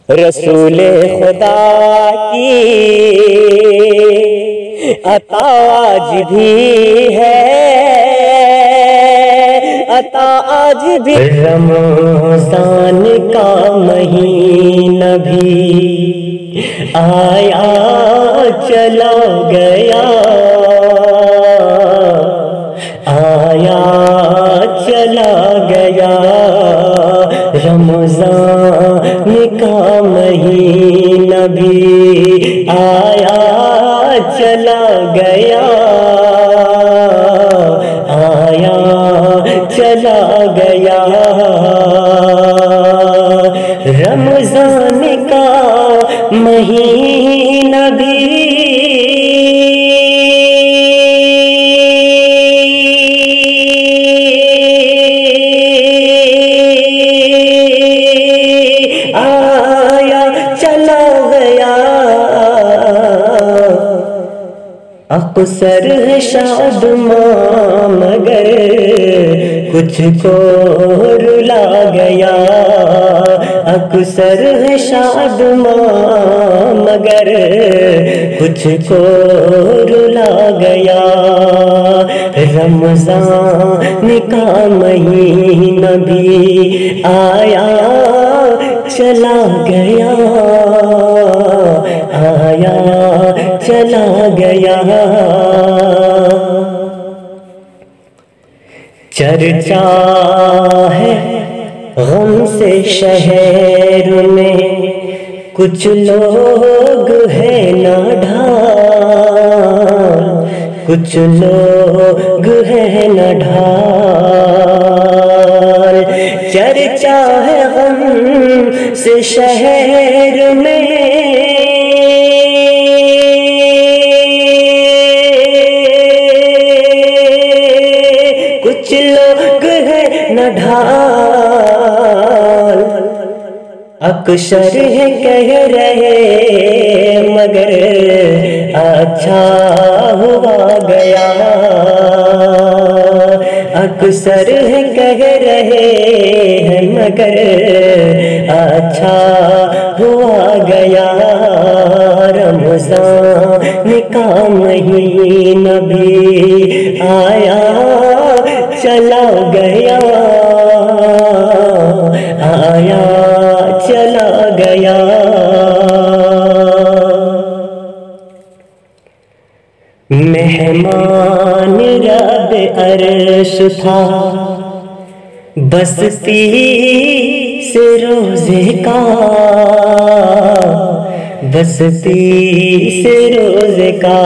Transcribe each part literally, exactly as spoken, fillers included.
رسول خدا کی عطا آج بھی ہے، عطا آج بھی۔ رمضان کا مہینہ بھی آیا چلا گیا، آیا چلا گیا، رمضان کا مہینہ بھی آیا چلا گیا، آیا چلا گیا، رمضان کا مہینہ بھی آیا چلا گیا، اکثر ہے شادماں مگر کچھ کو رلا گیا، اکثر ہے شادماں مگر کچھ کو رلا گیا، رمضان کا مہینہ بھی آیا چلا گیا، آیا چلا گیا، چرچا ہے غم سے شہر میں، کچھ لوگ ہیں ناڈھال، کچھ لوگ ہیں ناڈھال، چرچا ہے غم سے شہر میں، کچھ لوگ ہیں ناڈھال، اکثر ہے کہہ رہے مگر اچھا ہوا گیا، اکثر ہے کہہ رہے ہیں مگر اچھا ہوا گیا، رمضان کا مہینہ بھی آیا چلا گیا، آیا چلا گیا، مہمان رب عرش تھا بستی سے روزے کا، بستی سے روزے کا،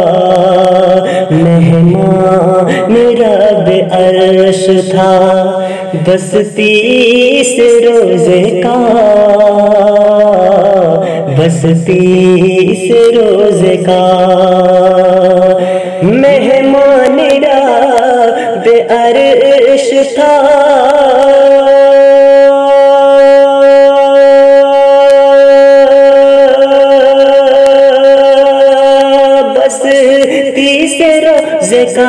مہمان رب عرش تھا بستی سے روزے کا، بستی سے روزے کا، مہمان رب عرش تھا بستی سے روزے کا،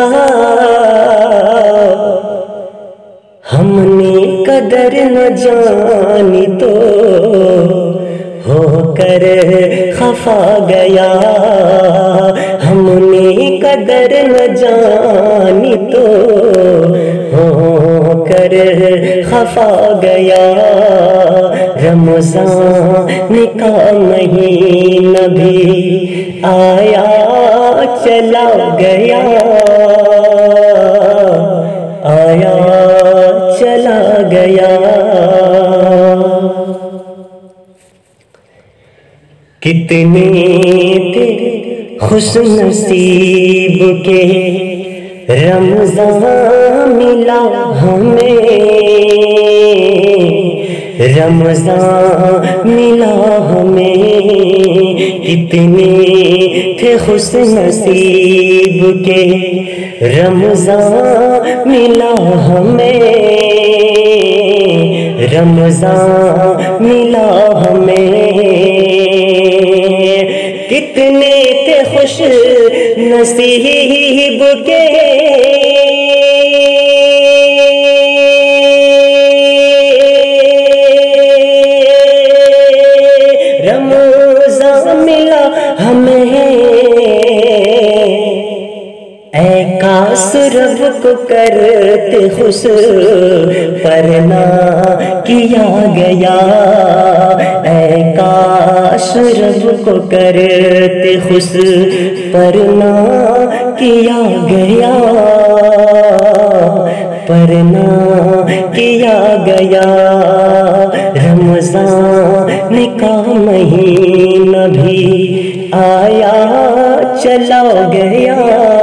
ہم نے قدر نہ جانی تو ہو کر خفا گیا، ہم نے قدر نہ جانی تو ہو کر خفا گیا، رمضان کا مہینہ بھی آیا چلا گیا، آیا چلا گیا، کتنے تھے خوش نصیب کے رمضان ملا ہمیں، رمضان ملا ہمیں، کتنے تھے خوش نصیب کے رمضان ملا ہمیں، رمضان ملا ہمیں، کتنے تھے خوش نصیب کے رمضان ملا ہمیں، اے کاش رب کو کرتے خوش پر نہ کیا گیا، اے کاش رب کو کرتے خوش پر نہ کیا گیا، پر نہ کیا گیا۔ رمضان کا مہینہ بھی آیا چلا گیا،